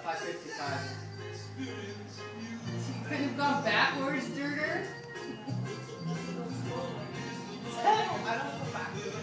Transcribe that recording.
555. You could have gone backwards, Dirter. I don't go backwards.